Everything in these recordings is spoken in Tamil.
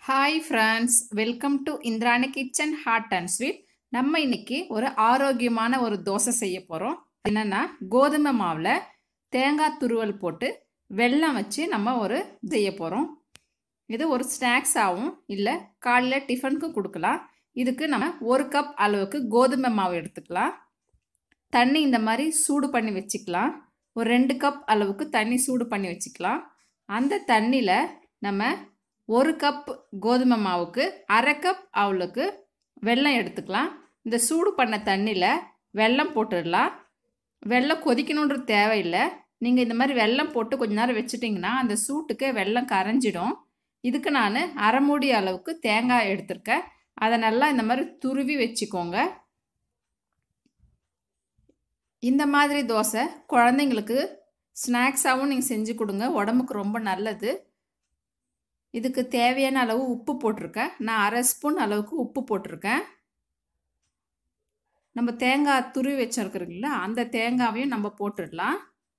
Hi friends, welcome to Indirani kitchen hot and sweet. நம்ம இன்னைக்கு ஒரு ஆரோக்கியமான ஒரு தோசை செய்ய போகிறோம். என்னென்னா, கோதுமை மாவில் தேங்காய் துருவல் போட்டு வெல்லம் வச்சு நம்ம ஒரு செய்ய போகிறோம். இது ஒரு ஸ்நாக்ஸாகவும் இல்லை காலையில் டிஃபனுக்கும் கொடுக்கலாம். இதுக்கு நம்ம 1 கப் அளவுக்கு கோதுமை மாவு எடுத்துக்கலாம். தண்ணி இந்த மாதிரி சூடு பண்ணி வச்சுக்கலாம். ஒரு 2 கப் அளவுக்கு தண்ணி சூடு பண்ணி வச்சுக்கலாம். அந்த தண்ணியில் நம்ம 1 கப் கோதுமை மாவுக்கு 1/2 கப் அவளுக்கு வெல்லம் எடுத்துக்கலாம். இந்த சூடு பண்ண தண்ணியில் வெல்லம் போட்டுடலாம். வெல்லம் கொதிக்கணுன்றது தேவையில்லை. நீங்கள் இந்த மாதிரி வெல்லம் போட்டு கொஞ்ச நேரம் வச்சுட்டிங்கன்னா அந்த சூட்டுக்கு வெல்லம் கரைஞ்சிடும். இதுக்கு நான் 1/2 மூடி அளவுக்கு தேங்காய் எடுத்திருக்கேன். அதை நல்லா இந்த மாதிரி துருவி வச்சுக்கோங்க. இந்த மாதிரி தோசை குழந்தைங்களுக்கு ஸ்நாக்ஸாகவும் நீங்கள் செஞ்சு கொடுங்க. உடம்புக்கு ரொம்ப நல்லது. இதுக்கு தேவையான அளவு உப்பு போட்டிருக்கேன். நான் 1/2 ஸ்பூன் அளவுக்கு உப்பு போட்டிருக்கேன். நம்ம தேங்காய் துருவி வச்சுருக்குறீங்களா, அந்த தேங்காவையும் நம்ம போட்டுடலாம்.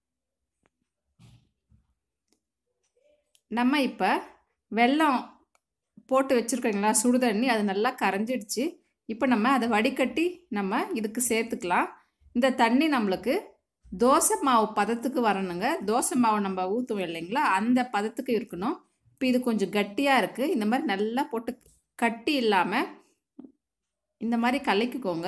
நம்ம இப்போ வெல்லம் போட்டு வச்சுருக்கீங்களா சுடுதண்ணி, அது நல்லா கரைஞ்சிடுச்சு. இப்போ நம்ம அதை வடிகட்டி நம்ம இதுக்கு சேர்த்துக்கலாம். இந்த தண்ணி நம்மளுக்கு தோசை மாவு பதத்துக்கு வரணுங்க. தோசை மாவு நம்ம ஊற்றுவோம் இல்லைங்களா, அந்த பதத்துக்கு இருக்கணும். இப்போ இது கொஞ்சம் கட்டியாக இருக்குது. இந்த மாதிரி நல்லா போட்டு கட்டி இல்லாமல் இந்த மாதிரி கலக்கிக்கோங்க.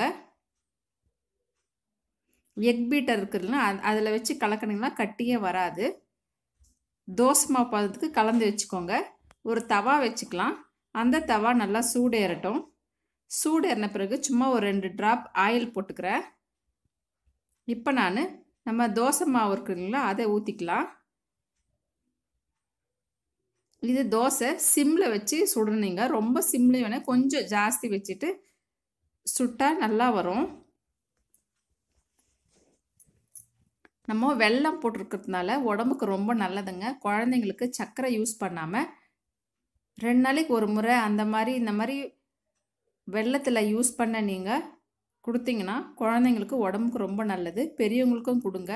எக் பீட்டர் இருக்குதுன்னா அதில் வச்சு கலக்கினீங்கன்னா கட்டியே வராது. தோசை மாவு பதத்துக்கு கலந்து வச்சுக்கோங்க. ஒரு தவா வச்சுக்கலாம். அந்த தவா நல்லா சூடேறட்டும். சூடேறின பிறகு சும்மா ஒரு 2 ட்ராப் ஆயில் போட்டுக்கிறேன். இப்போ நம்ம தோசை மாவு இருக்குதுங்களா, அதை ஊற்றிக்கலாம். இது தோசை சிம்மில் வச்சு சுடணுங்க. ரொம்ப சிம்லேயும் வேணால், கொஞ்சம் ஜாஸ்தி வச்சுட்டு சுட்டால் நல்லா வரும். நம்ம வெல்லம் போட்டிருக்கிறதுனால உடம்புக்கு ரொம்ப நல்லதுங்க. குழந்தைங்களுக்கு சர்க்கரை யூஸ் பண்ணாமல் 2 நாளைக்கு ஒரு முறை அந்த மாதிரி இந்த மாதிரி வெல்லத்தில் யூஸ் பண்ண நீங்கள் கொடுத்தீங்கன்னா குழந்தைங்களுக்கு உடம்புக்கு ரொம்ப நல்லது. பெரியவங்களுக்கும் கொடுங்க.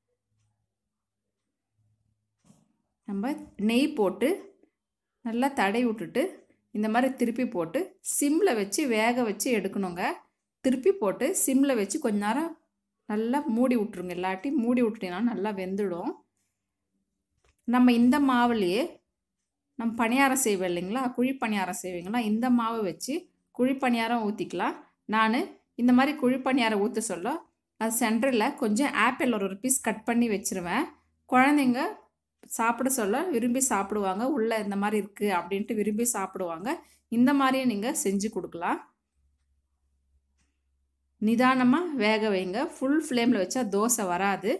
நம்ம நெய் போட்டு நல்லா தடவி விட்டுட்டு இந்த மாதிரி திருப்பி போட்டு சிம்மில் வச்சு வேக வச்சு எடுக்கணுங்க. திருப்பி போட்டு சிம்மில் வச்சு கொஞ்ச நேரம் நல்லா மூடி விட்ருங்க. இல்லாட்டி மூடி விட்டுட்டீங்கன்னா நல்லா வெந்துடும். நம்ம இந்த மாவுலேயே நம்ம பணியாரம் செய்வோம் இல்லைங்களா, குழி பணியாரம் செய்வீங்களா, இந்த மாவை வச்சு குழி பணியாரம் ஊற்றிக்கலாம். நான் இந்த மாதிரி குழி பணியாரம் ஊற்ற சொல்ல அது சென்டரில் கொஞ்சம் ஆப்பிள் ஒரு பீஸ் கட் பண்ணி வச்சுருவேன். குழந்தைங்க சாப்பிட சொல்ல விரும்பி சாப்பிடுவாங்க. உள்ளே இந்த மாதிரி இருக்குது அப்படின்ட்டு விரும்பி சாப்பிடுவாங்க. இந்த மாதிரியும் நீங்கள் செஞ்சு கொடுக்கலாம். நிதானமாக வேக வைங்க. ஃபுல் ஃப்ளேமில் வச்சா தோசை வராது.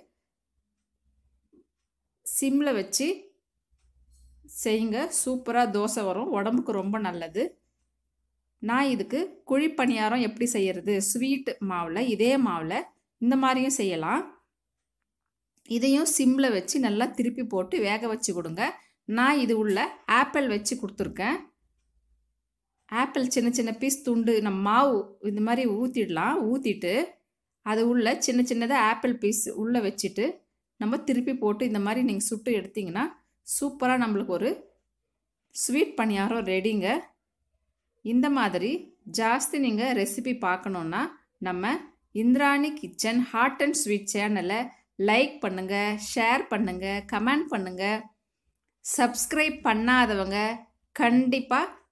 சிம்மில் வச்சு செய்யுங்க. சூப்பராக தோசை வரும். உடம்புக்கு ரொம்ப நல்லது. நான் இதுக்கு குழி பணியாரம் எப்படி செய்கிறது, ஸ்வீட் மாவில் இதே மாவில் இந்த மாதிரியும் செய்யலாம். இதையும் சிம்மில் வச்சு நல்லா திருப்பி போட்டு வேக வச்சு கொடுங்க. நான் இது உள்ள ஆப்பிள் வச்சு கொடுத்துருக்கேன். ஆப்பிள் சின்ன சின்ன பீஸ் துண்டு நம்ம மாவு இந்த மாதிரி ஊற்றிடலாம். ஊற்றிட்டு அது உள்ள சின்ன சின்னதாக ஆப்பிள் பீஸ் உள்ளே வச்சுட்டு நம்ம திருப்பி போட்டு இந்த மாதிரி நீங்கள் சுட்டு எடுத்திங்கன்னா சூப்பராக நம்மளுக்கு ஒரு ஸ்வீட் பணியாரம் ரெடிங்க. இந்த மாதிரி ஜாஸ்தி நீங்கள் ரெசிபி பார்க்கணுன்னா நம்ம Indirani kitchen hot and sweet சேனலை லைக் பண்ணுங்கள், ஷேர் பண்ணுங்கள், கமெண்ட் பண்ணுங்கள். சப்ஸ்கிரைப் பண்ணாதவங்க கண்டிப்பாக